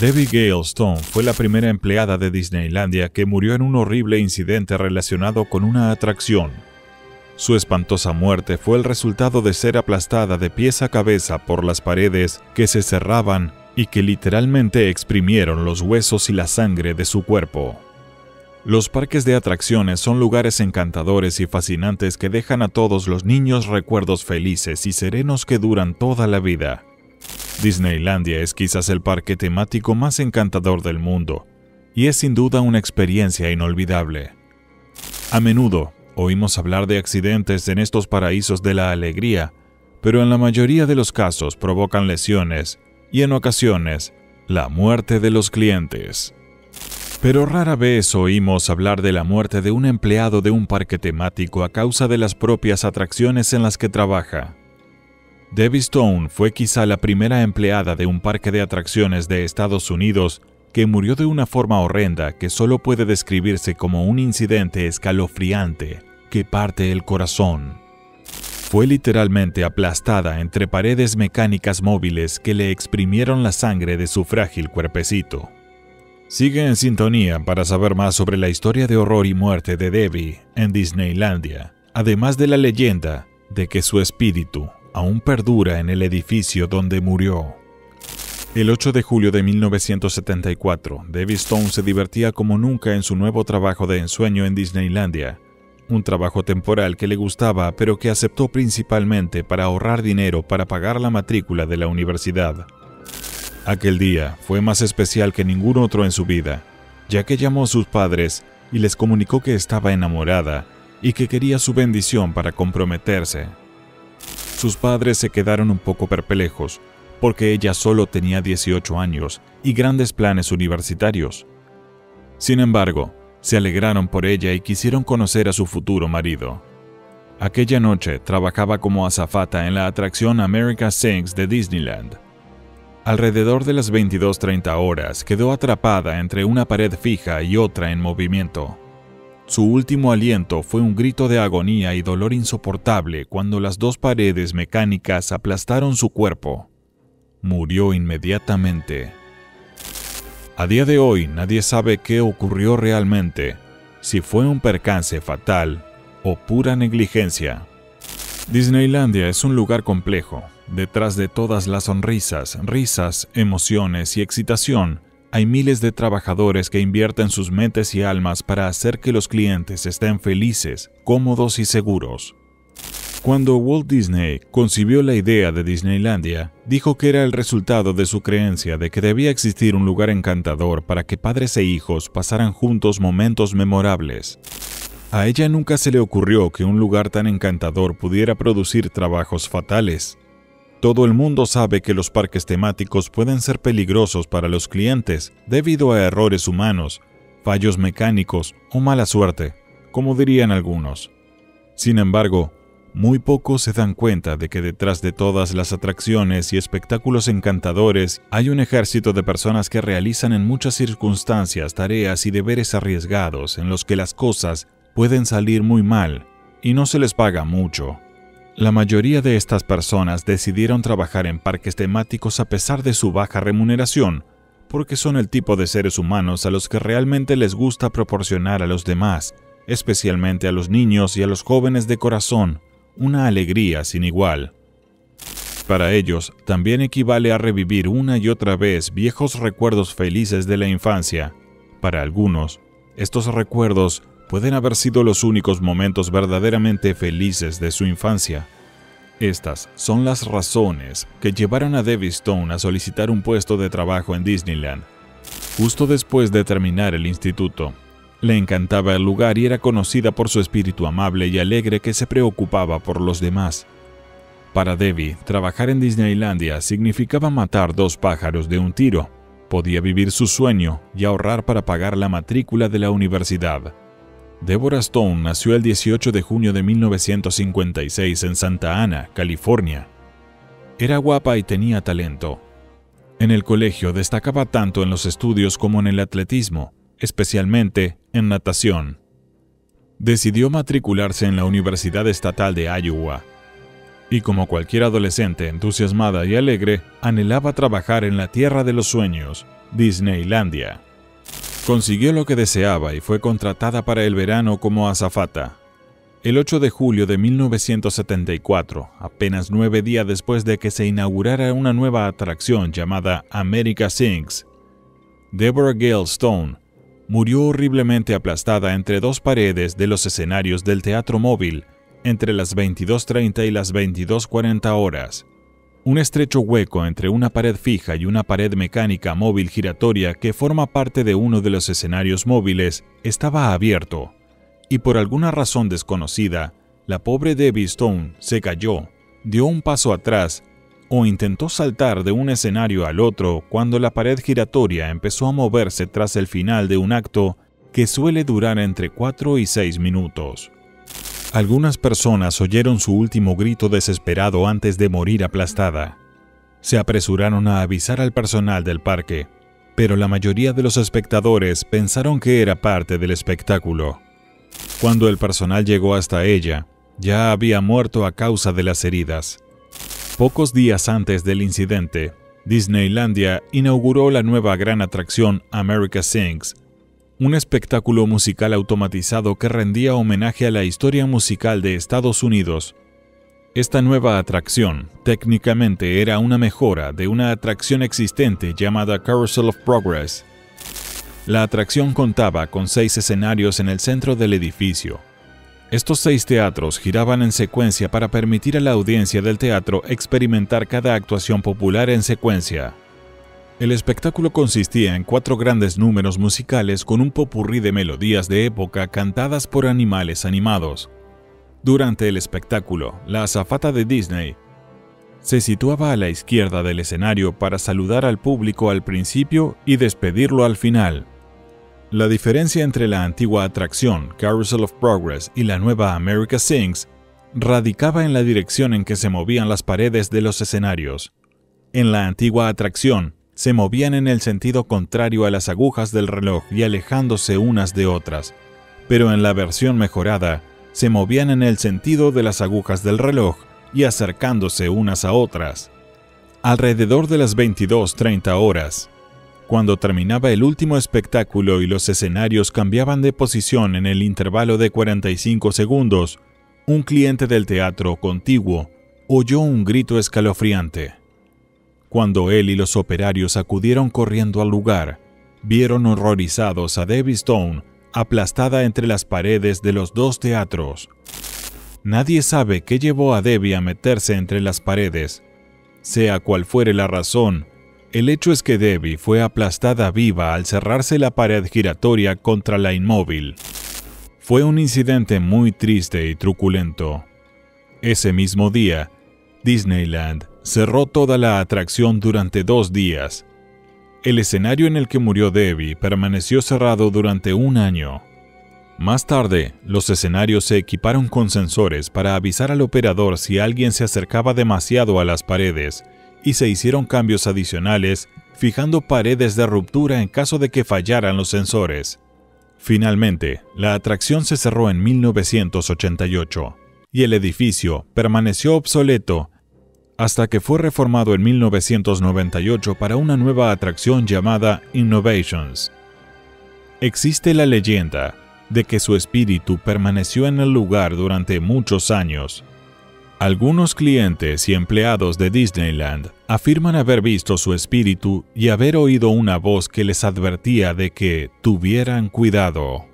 Debbie Gale Stone fue la primera empleada de Disneylandia que murió en un horrible incidente relacionado con una atracción. Su espantosa muerte fue el resultado de ser aplastada de pies a cabeza por las paredes que se cerraban y que literalmente exprimieron los huesos y la sangre de su cuerpo. Los parques de atracciones son lugares encantadores y fascinantes que dejan a todos los niños recuerdos felices y serenos que duran toda la vida. Disneylandia es quizás el parque temático más encantador del mundo, y es sin duda una experiencia inolvidable. A menudo oímos hablar de accidentes en estos paraísos de la alegría, pero en la mayoría de los casos provocan lesiones y en ocasiones la muerte de los clientes. Pero rara vez oímos hablar de la muerte de un empleado de un parque temático a causa de las propias atracciones en las que trabaja. Debbie Stone fue quizá la primera empleada de un parque de atracciones de Estados Unidos que murió de una forma horrenda que solo puede describirse como un incidente escalofriante que parte el corazón. Fue literalmente aplastada entre paredes mecánicas móviles que le exprimieron la sangre de su frágil cuerpecito. Sigue en sintonía para saber más sobre la historia de horror y muerte de Debbie en Disneylandia, además de la leyenda de que su espíritu aún perdura en el edificio donde murió. El 8 de julio de 1974, Debbie Stone se divertía como nunca en su nuevo trabajo de ensueño en Disneylandia, un trabajo temporal que le gustaba pero que aceptó principalmente para ahorrar dinero para pagar la matrícula de la universidad. Aquel día fue más especial que ningún otro en su vida, ya que llamó a sus padres y les comunicó que estaba enamorada y que quería su bendición para comprometerse. Sus padres se quedaron un poco perplejos, porque ella solo tenía 18 años y grandes planes universitarios. Sin embargo, se alegraron por ella y quisieron conocer a su futuro marido. Aquella noche trabajaba como azafata en la atracción America Sings de Disneyland. Alrededor de las 22:30 horas quedó atrapada entre una pared fija y otra en movimiento. Su último aliento fue un grito de agonía y dolor insoportable cuando las dos paredes mecánicas aplastaron su cuerpo. Murió inmediatamente. A día de hoy nadie sabe qué ocurrió realmente, si fue un percance fatal o pura negligencia. Disneylandia es un lugar complejo. Detrás de todas las sonrisas, risas, emociones y excitación, hay miles de trabajadores que invierten sus mentes y almas para hacer que los clientes estén felices, cómodos y seguros. Cuando Walt Disney concibió la idea de Disneylandia, dijo que era el resultado de su creencia de que debía existir un lugar encantador para que padres e hijos pasaran juntos momentos memorables. A ella nunca se le ocurrió que un lugar tan encantador pudiera producir trabajos fatales. Todo el mundo sabe que los parques temáticos pueden ser peligrosos para los clientes debido a errores humanos, fallos mecánicos o mala suerte, como dirían algunos. Sin embargo, muy pocos se dan cuenta de que detrás de todas las atracciones y espectáculos encantadores hay un ejército de personas que realizan en muchas circunstancias tareas y deberes arriesgados en los que las cosas pueden salir muy mal y no se les paga mucho. La mayoría de estas personas decidieron trabajar en parques temáticos a pesar de su baja remuneración, porque son el tipo de seres humanos a los que realmente les gusta proporcionar a los demás, especialmente a los niños y a los jóvenes de corazón, una alegría sin igual. Para ellos, también equivale a revivir una y otra vez viejos recuerdos felices de la infancia. Para algunos, estos recuerdos pueden haber sido los únicos momentos verdaderamente felices de su infancia. Estas son las razones que llevaron a Debbie Stone a solicitar un puesto de trabajo en Disneyland. Justo después de terminar el instituto, le encantaba el lugar y era conocida por su espíritu amable y alegre que se preocupaba por los demás. Para Debbie, trabajar en Disneylandia significaba matar dos pájaros de un tiro. Podía vivir su sueño y ahorrar para pagar la matrícula de la universidad. Deborah Stone nació el 18 de junio de 1956 en Santa Ana, California. Era guapa y tenía talento. En el colegio destacaba tanto en los estudios como en el atletismo, especialmente en natación. Decidió matricularse en la Universidad Estatal de Iowa. y como cualquier adolescente entusiasmada y alegre, anhelaba trabajar en la tierra de los sueños, Disneylandia. Consiguió lo que deseaba y fue contratada para el verano como azafata. El 8 de julio de 1974, apenas 9 días después de que se inaugurara una nueva atracción llamada America Sings, Deborah Gale Stone murió horriblemente aplastada entre dos paredes de los escenarios del Teatro Móvil entre las 22:30 y las 22:40 horas. Un estrecho hueco entre una pared fija y una pared mecánica móvil giratoria que forma parte de uno de los escenarios móviles estaba abierto, y por alguna razón desconocida, la pobre Debbie Stone se cayó, dio un paso atrás o intentó saltar de un escenario al otro cuando la pared giratoria empezó a moverse tras el final de un acto que suele durar entre 4 y 6 minutos. Algunas personas oyeron su último grito desesperado antes de morir aplastada. Se apresuraron a avisar al personal del parque, pero la mayoría de los espectadores pensaron que era parte del espectáculo. Cuando el personal llegó hasta ella, ya había muerto a causa de las heridas. Pocos días antes del incidente, Disneylandia inauguró la nueva gran atracción America Sings, un espectáculo musical automatizado que rendía homenaje a la historia musical de Estados Unidos. Esta nueva atracción técnicamente era una mejora de una atracción existente llamada Carousel of Progress. La atracción contaba con 6 escenarios en el centro del edificio. Estos 6 teatros giraban en secuencia para permitir a la audiencia del teatro experimentar cada actuación popular en secuencia. El espectáculo consistía en 4 grandes números musicales con un popurrí de melodías de época cantadas por animales animados. Durante el espectáculo, la azafata de Disney se situaba a la izquierda del escenario para saludar al público al principio y despedirlo al final. La diferencia entre la antigua atracción Carousel of Progress y la nueva America Sings radicaba en la dirección en que se movían las paredes de los escenarios. En la antigua atracción, se movían en el sentido contrario a las agujas del reloj y alejándose unas de otras, pero en la versión mejorada, se movían en el sentido de las agujas del reloj y acercándose unas a otras. Alrededor de las 22:30 horas, cuando terminaba el último espectáculo y los escenarios cambiaban de posición en el intervalo de 45 segundos, un cliente del teatro contiguo oyó un grito escalofriante. Cuando él y los operarios acudieron corriendo al lugar, vieron horrorizados a Debbie Stone aplastada entre las paredes de los 2 teatros. Nadie sabe qué llevó a Debbie a meterse entre las paredes. Sea cual fuere la razón, el hecho es que Debbie fue aplastada viva al cerrarse la pared giratoria contra la inmóvil. Fue un incidente muy triste y truculento. Ese mismo día, Disneyland cerró toda la atracción durante 2 días. El escenario en el que murió Debbie permaneció cerrado durante 1 año. Más tarde, los escenarios se equiparon con sensores para avisar al operador si alguien se acercaba demasiado a las paredes, y se hicieron cambios adicionales, fijando paredes de ruptura en caso de que fallaran los sensores. Finalmente, la atracción se cerró en 1988, y el edificio permaneció obsoleto hasta que fue reformado en 1998 para una nueva atracción llamada Innovations. Existe la leyenda de que su espíritu permaneció en el lugar durante muchos años. Algunos clientes y empleados de Disneyland afirman haber visto su espíritu y haber oído una voz que les advertía de que tuvieran cuidado.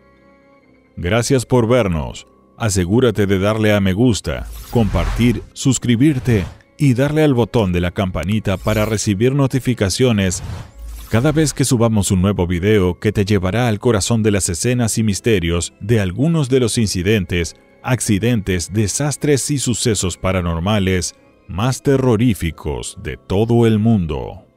Gracias por vernos. Asegúrate de darle a me gusta, compartir, suscribirte y darle al botón de la campanita para recibir notificaciones cada vez que subamos un nuevo video que te llevará al corazón de las escenas y misterios de algunos de los incidentes, accidentes, desastres y sucesos paranormales más terroríficos de todo el mundo.